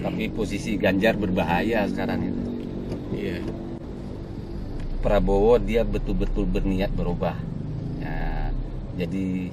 Tapi posisi Ganjar berbahaya sekarang itu. Iya. Prabowo dia betul-betul berniat berubah. Ya, jadi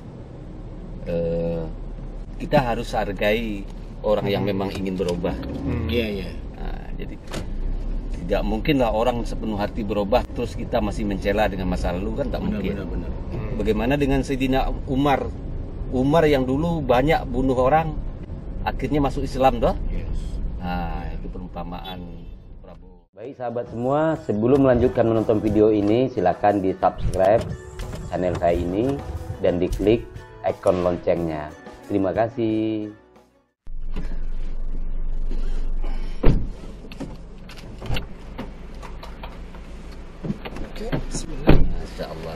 kita harus hargai orang yang memang ingin berubah. Iya, iya. Nah, jadi tidak mungkin lah orang sepenuh hati berubah terus kita masih mencela dengan masa lalu, kan tak mungkin. Benar. Bagaimana dengan Sayyidina Umar? Umar yang dulu banyak bunuh orang, akhirnya masuk Islam toh? Yes. Nah, itu perumpamaan Prabowo. Baik sahabat semua, sebelum melanjutkan menonton video ini, silakan di subscribe channel saya ini dan diklik ikon loncengnya. Terima kasih. Oke, bismillah. Masya Allah.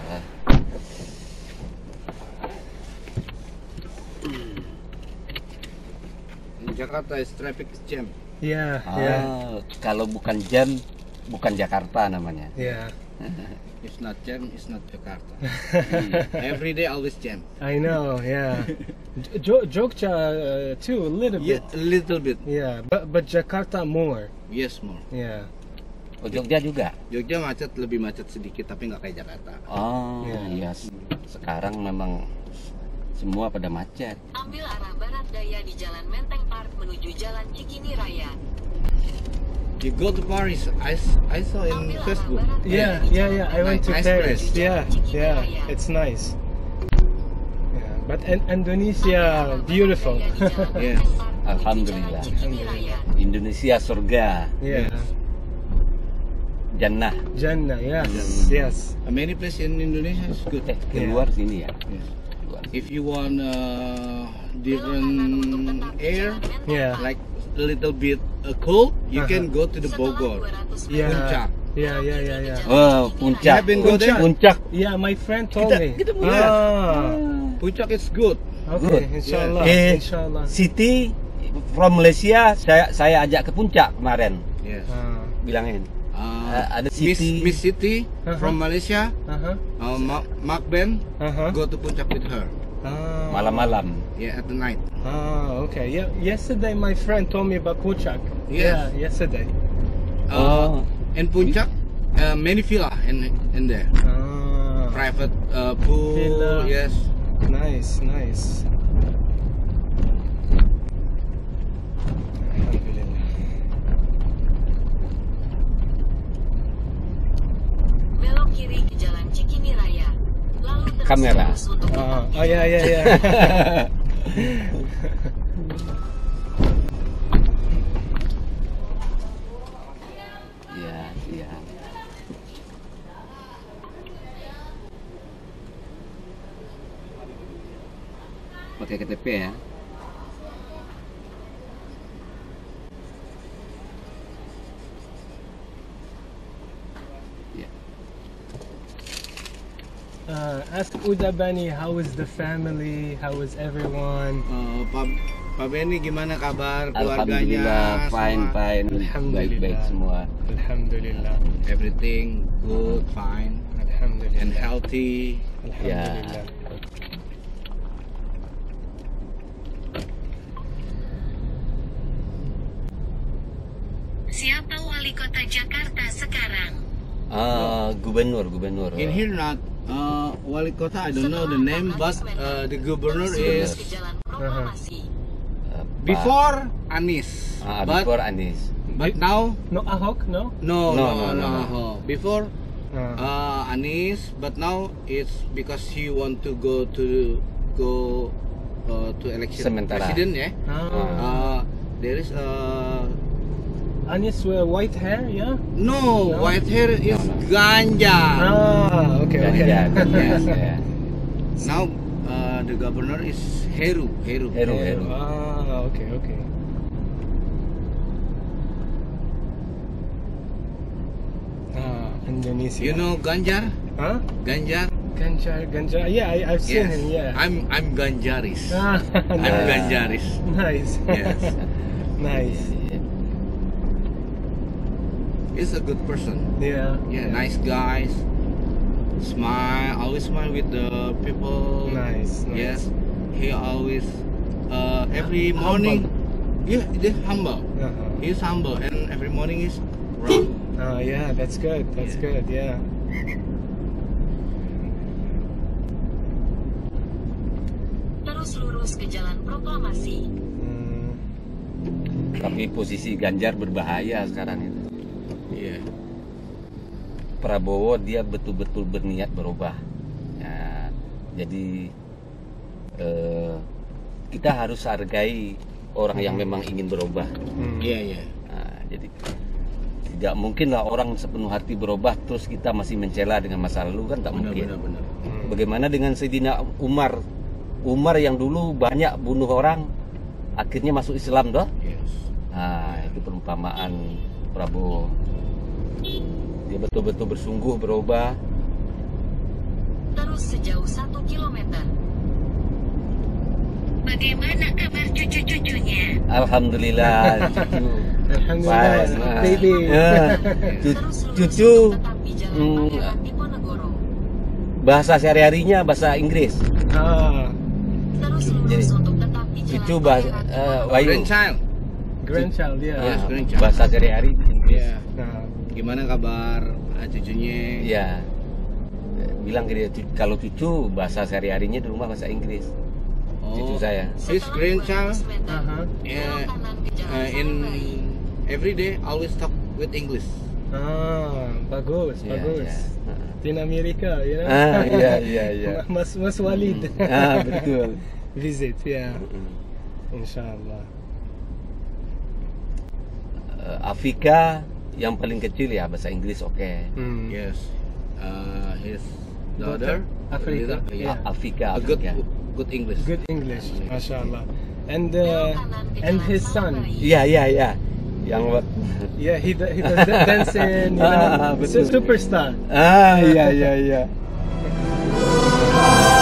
In Jakarta is traffic jam. Yeah, Kalau bukan jam, bukan Jakarta namanya. yeah. If not jam, it's not Jakarta. Every day always jam. I know, yeah. Jogja too, a little Yeah, bit. a little bit. Yeah, but Jakarta more. Yes, more. Yeah. Oh, Jogja juga? Jogja macet, lebih macet sedikit, tapi nggak kayak Jakarta. Oh, Iya. iya. Sekarang memang semua pada macet. Ambil arah barat daya di Jalan Menteng Park menuju Jalan Cikini Raya. You go to Paris, I saw in Ambil arah Facebook. barat daya Yeah, di yeah, Jalan yeah. I went to Nice Paris. place. Yeah, it's nice. Yeah, but Indonesia, beautiful. Yes. Alhamdulillah. Indonesia surga, Yeah, jannah. Jannah. Yes. Many places in Indonesia is good. Keluar sini ya. Yes. Keluar. If you want different air, Yeah. like a little bit cold, you Uh-huh. can go to the Bogor. Yeah. Puncak. Yeah. Oh, puncak. You have been go there? Puncak. Yeah, my friend told me. kita mau lihat. Ah, Puncak is good. okay, Good. inshallah, inshallah. Siti from Malaysia, saya ajak ke puncak kemarin. Yes. Uh Bilangin. Ada Miss Siti. City Uh-huh. from Malaysia. huh. Mark Ben Uh huh. go to Puncak with her. Malam-malam. Yeah, at the night. Okay. Yeah. Yesterday, my friend told me about Puncak. Yes. Yeah. Yesterday. And Puncak, many villa in there. Private pool. Villa. Yes. Nice. Alhamdulillah. Belok kiri ke Jalan Cikini Raya. Lalu terus Kamera. lurus untuk Oh yeah. Iya, siap. Pakai KTP ya. Ya. Ask Udabani how is the family, how is everyone. Pak Benny gimana kabar Alhamdulillah, keluarganya? fine. Alhamdulillah. Baik-baik semua. Alhamdulillah. Everything good, fine, Alhamdulillah. and healthy. Alhamdulillah. Siapa wali kota Jakarta sekarang? Gubernur. In here not wali kota, I don't know the name, but the governor Terus is ke Jalan Proklamasi. before Anies. Before Anies. But now No Ahok, no? no. No. Before Uh, Anies, but now it's because he want to go to election Sementara. president, yeah. There is Anis with white hair, yeah? no, No? white hair is No. Ganjar. Okay. Ganjar. Yes, ya. Now the governor is Heru. Heru. Okay. Indonesia. You know Ganjar? Huh? Ganjar? Ganjar. Yeah, I've seen him. Yeah. I'm Ganjaris. I'm Nice. Ganjaris. Nice. Yes. Nice. He's a good person. Yeah. Yeah, nice guys. Always smile with the people. Nice. Yes, he always every morning Yeah, they're humble. He's humble, and every morning is run. Oh yeah, that's good. That's good. Yeah. Terus lurus ke Jalan Proklamasi. Tapi posisi Ganjar berbahaya sekarang itu. Iya. Prabowo dia betul-betul berniat berubah. Ya, jadi kita harus hargai orang yang memang ingin berubah. Iya, iya. Nah, jadi tidak mungkinlah orang sepenuh hati berubah terus kita masih mencela dengan masa lalu, kan tak mungkin. Benar. Bagaimana dengan Sayyidina Umar? Umar yang dulu banyak bunuh orang, akhirnya masuk Islam toh? Yes. Nah, itu perumpamaan Prabowo. Dia betul-betul bersungguh berubah. Terus sejauh 1 kilometer. Bagaimana kabar cucu-cucunya? Alhamdulillah, cucu. Alhamdulillah, Baik, baby. Terus lurus Cucu untuk tetap di Jalan Pangeran Diponegoro. bahasa sehari-harinya bahasa Inggris. Terus lurus Jadi, untuk tetap di Jalan Cucu bahasa Pangeran Wahyu. Grandchild. Grandchild, yeah. Yes, Ah, grandchild. bahasa sehari-hari Inggris. Iya. Uh, Gimana kabar cucunya? Iya. Bilang ke dia, kalau cucu bahasa sehari-harinya di rumah bahasa Inggris. Cucu saya. His Setelah grandchild 200 meter, Uh-huh. belok kanan ke Jalan in Sayembari. every day always talk with English. bagus, Iya, bagus. iya. Di Amerika, you know. Iya. Mas Walid. Betul. Visit, yeah. Insyaallah. Afrika yang paling kecil ya bahasa Inggris oke. Yes. His daughter. Africa. Yeah. Afrika. A good English. Good English, mashallah. And Belok kanan ke and Jalan his son. Sayembari. Iya. Yang Yeah, he does dancing, you know. Betul. Superstar. iya.